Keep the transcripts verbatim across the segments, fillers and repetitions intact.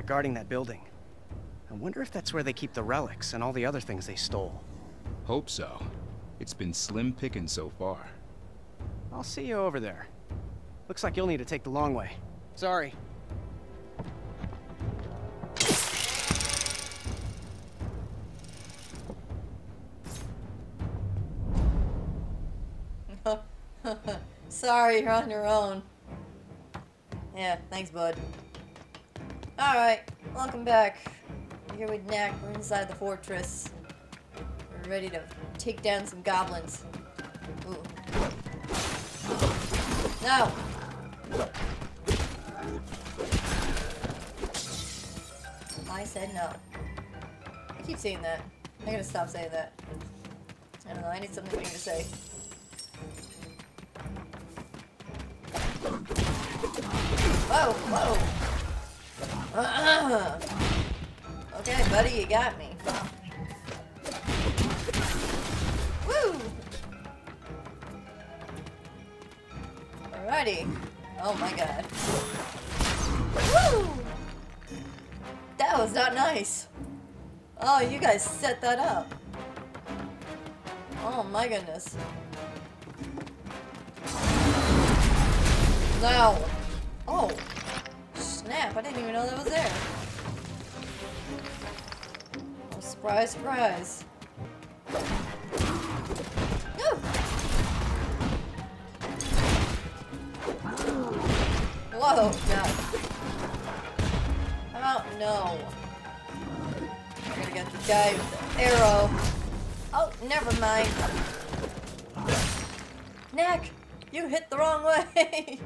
guarding that building. I wonder if that's where they keep the relics and all the other things they stole. Hope so. It's been slim picking so far. I'll see you over there. Looks like you'll need to take the long way. Sorry. Sorry, you're on your own. Yeah, thanks, bud. Alright, welcome back. We're here with Knack. We're inside the fortress. We're ready to take down some goblins. Ooh. No! I said no. I keep saying that. I gotta stop saying that. I don't know, I need something new to say. Whoa, whoa! Uh-uh. Okay, buddy, you got me. Woo! Alrighty. Oh my god. Woo! That was not nice. Oh, you guys set that up. Oh my goodness. No. Oh. Snap, I didn't even know that was there. Oh, surprise, surprise. No. Whoa, God. Oh, no. We're gonna get the guy with the arrow. Oh, never mind. Knack, you hit the wrong way.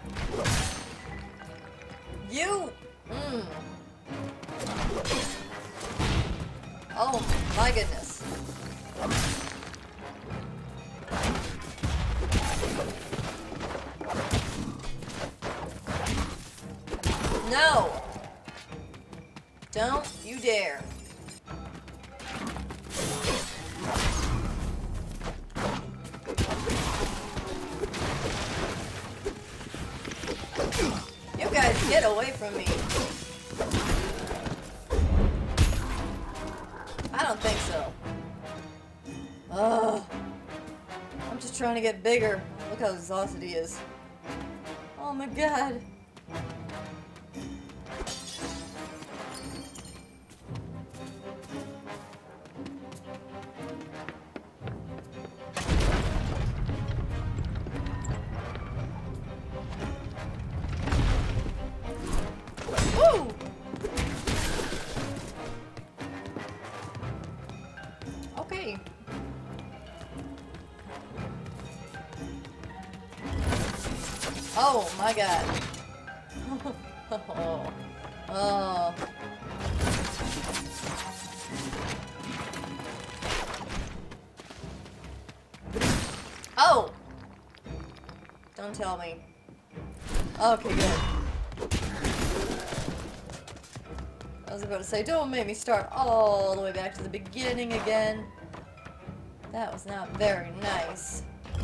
You! Mm. Oh my goodness. No! Don't you dare. You guys get away from me. I don't think so. Ugh. I'm just trying to get bigger. Look how exhausted he is. Oh my god. Okay. Oh my god. Oh. Oh. Oh. Don't tell me. Okay, good. I was about to say, don't make me start all the way back to the beginning again. That was not very nice.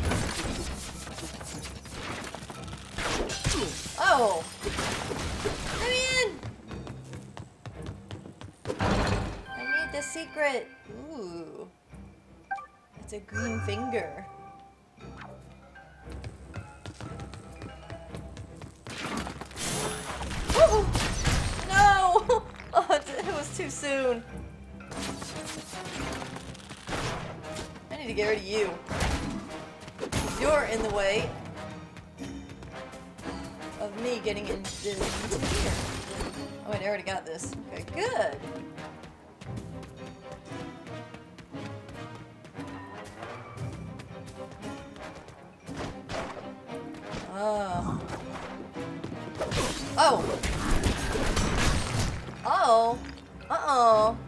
Oh! Let me in! I need the secret. Ooh. It's a green finger. Woo! No! Oh, it was too soon. I need to get rid of you. You're in the way of me getting into, into here. Oh wait, I already got this. Okay, good. Oh. Oh. Oh. Uh-oh.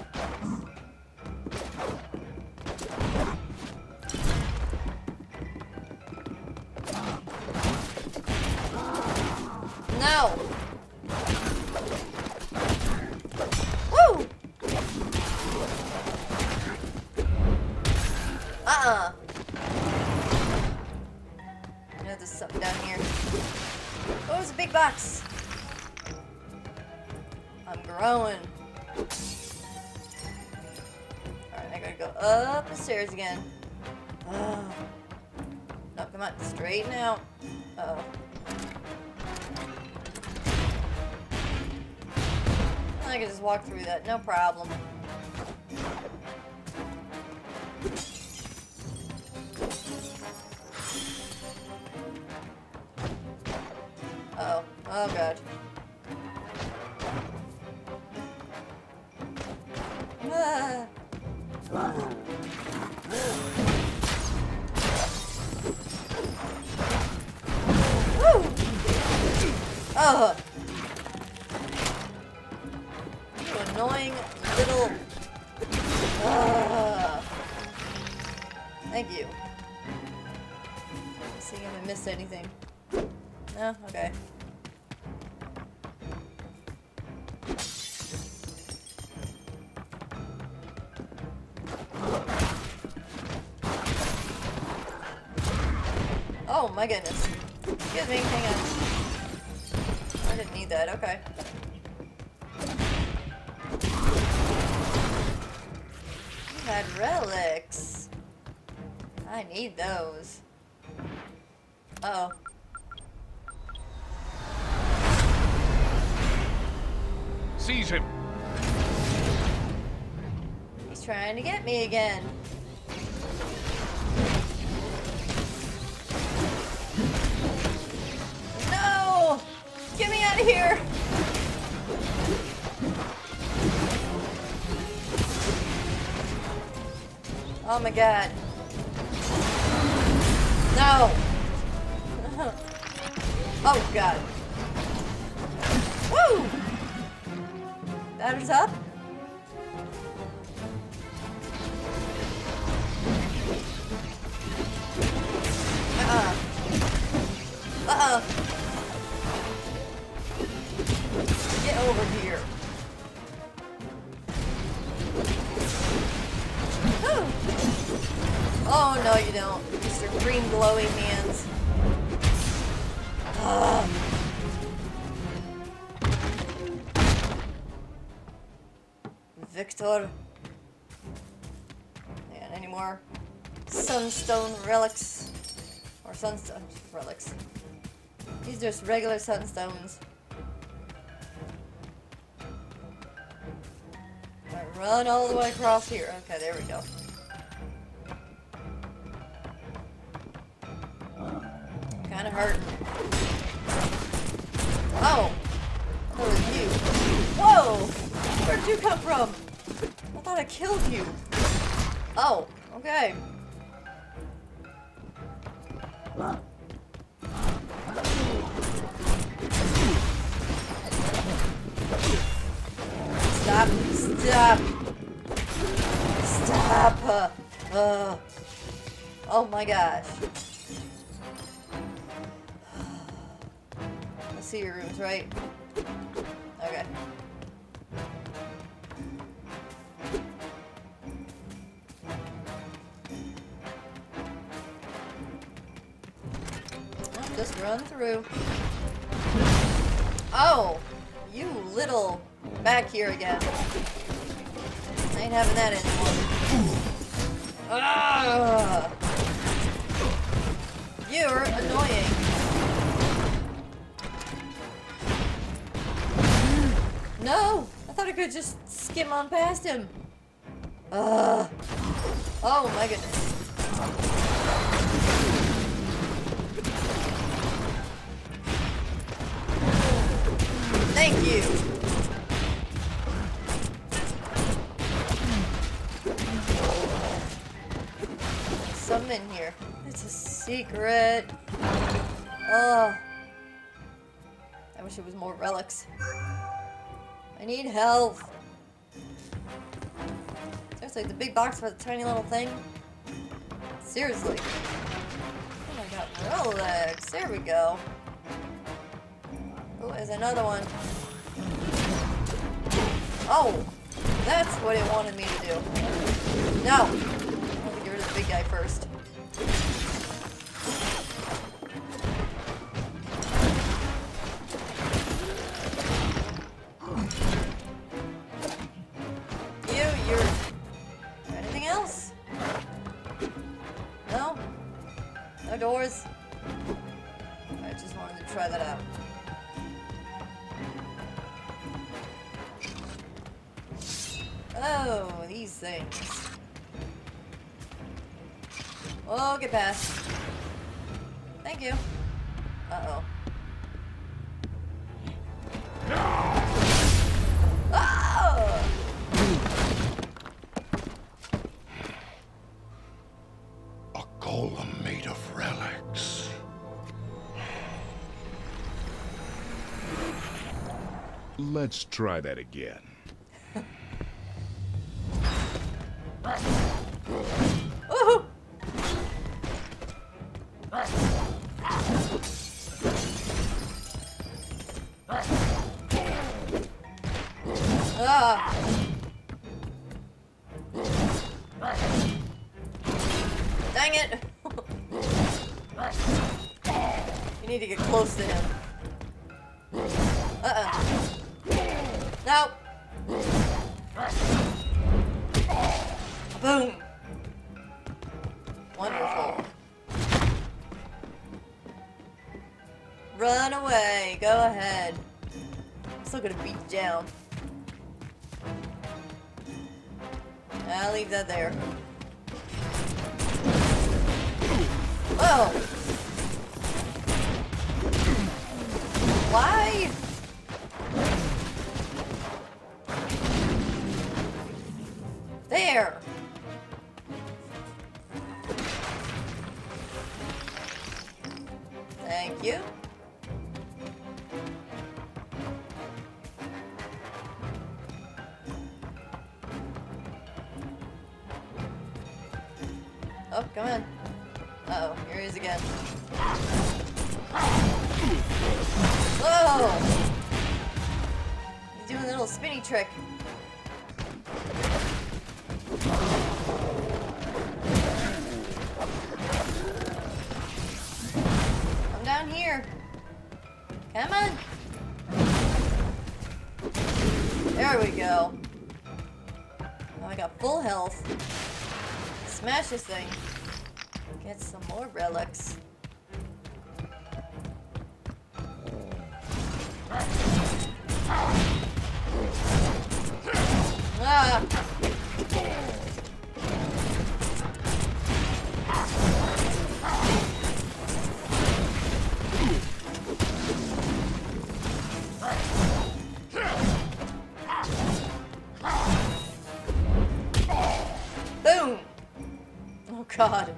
No. Woo! Uh-uh. I know there's something down here. Oh, it's a big box. A I'm growing. Alright, I gotta go up the stairs again. Oh. No, come on, straighten out. Uh-oh. I can just walk through that, no problem. Uh oh, oh god. Ah. Woo! Oh. You annoying little. Uh. Thank you. Let's see if I missed anything. No? Okay. Oh my goodness. Excuse me, hang on. I didn't need that, okay. You had relics. I need those. Uh oh. Seize him! He's trying to get me again. No! Get me out of here! Oh my god. No! Oh god. Woo! Batter's up? Uh-uh. Uh-uh. Get over here. Whew. Oh, no you don't. Mister Green glowing hands. Ugh. Victor. And any more sunstone relics? Or sunstone relics. These are just regular sunstones. I run all the way across here. Okay, there we go. Kinda hurt. Oh! That was you. Whoa! Where'd you come from? I thought I killed you. Oh, okay. Stop. Stop. Stop. Uh, uh. Oh my gosh. I see your rooms, right? Okay. Just run through. Oh! You little... Back here again. I ain't having that anymore. Ah! You're annoying. No! I thought I could just skim on past him. Ugh. Oh my goodness. Thank you. Something in here. It's a secret. Oh. I wish it was more relics. I need help. Seriously, the big box for the tiny little thing? Seriously. Oh, I got relics. There we go. Oh, there's another one. Oh, that's what it wanted me to do. No. I want to get rid of the big guy first. try that out. Oh, these things. Oh, get past. Thank you. Uh-oh. Oh! A golem made of relics. Let's try that again. Woohoo! Ah! Dang it! You need to get close to him. Uh-uh. Nope. Boom. Wonderful. Run away. Go ahead. I'm still gonna beat you down. I'll leave that there. Whoa! Why? There! Thank you. Oh, come on. Uh-oh, here he is again. Whoa! He's doing a little spinny trick. Come down here. Come on. There we go. Now I got full health. Smash this thing. Get some more relics. Ah! Boom! Oh God.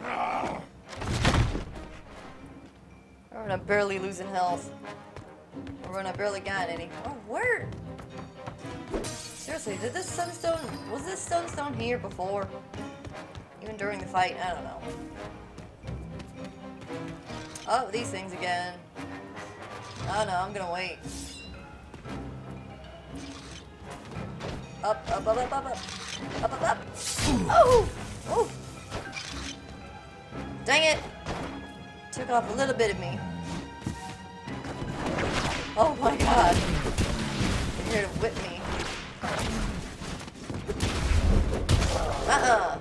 Or I'm barely losing health. Or when I barely got any. Oh, where? Seriously, did this sunstone, was this sunstone here before? Even during the fight? I don't know. Oh, these things again. Oh no, I'm gonna wait. Up, up, up, up, up, up. Up, up, up. Oh! Oh! Dang it! Took off a little bit of me. Oh my God. You're here to whip me. Uh-uh.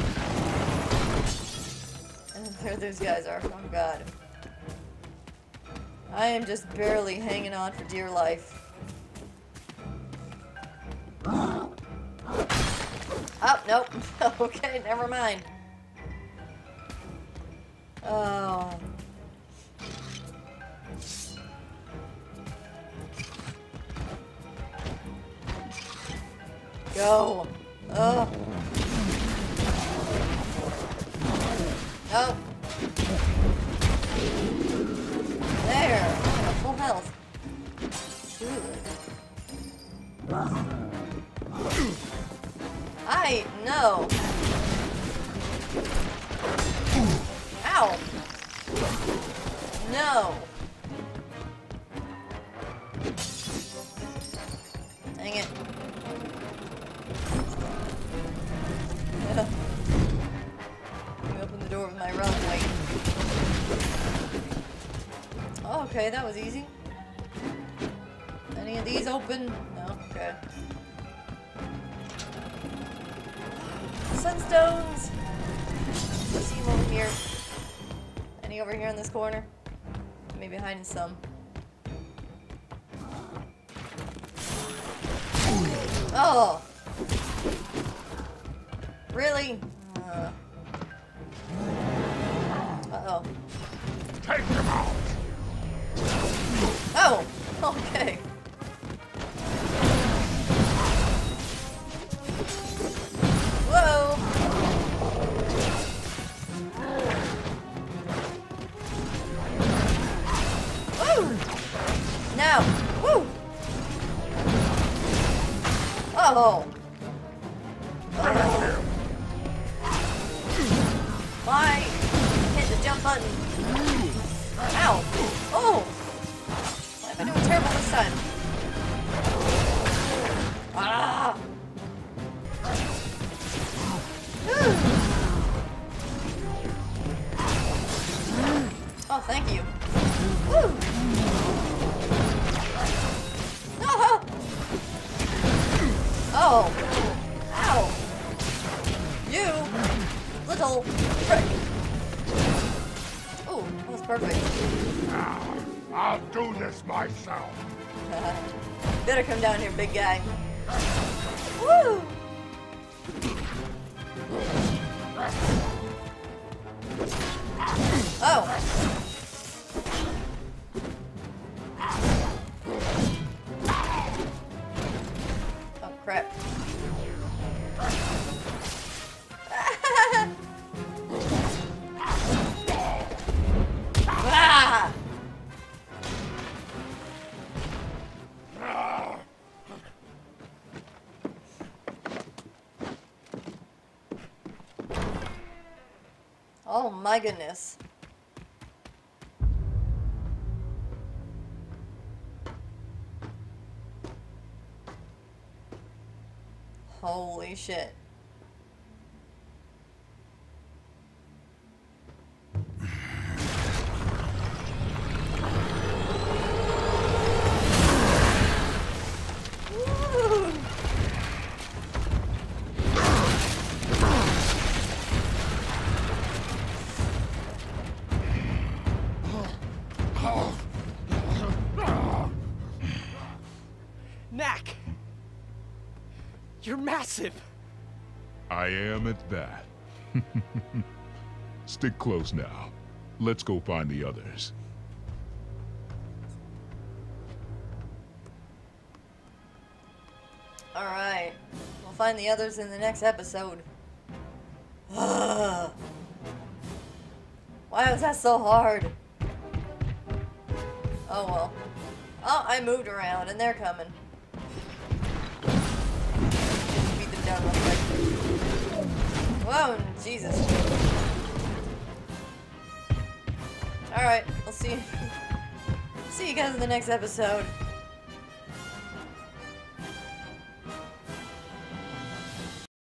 And there those guys are. Oh God. I am just barely hanging on for dear life. Oh, nope. Okay, never mind. Oh. Go. Oh. Oh. There. Oh, full health. Good. I no. Ow. No. Dang it. Let me open the door with my run. Wait. Oh, okay, that was easy. Any of these open? No? Okay. Sunstones! I see them over here. Any over here in this corner? maybe hiding some. Oh! Really? Uh. Uh-oh. Take him out! Oh! Okay. Whoa! Woo! Now! Woo! Oh! Oh! Why? Hit the jump button. Ow! Oh! Why am I doing terrible this time? Ah! Oh, thank you. Woo! Oh! Oh! Ow! You little prick! Oh, that was perfect. Now, I'll do this myself. Better come down here, big guy. Woo! Oh! Oh, crap. Ah! Oh my goodness. Holy shit. Woo! Knack! You're massive! I am at that. Stick close now. Let's go find the others. Alright. We'll find the others in the next episode. Why was that so hard? Oh well. Oh, I moved around and they're coming. Just beat them down real quick. Whoa, Jesus. Alright, we'll see see you guys in the next episode.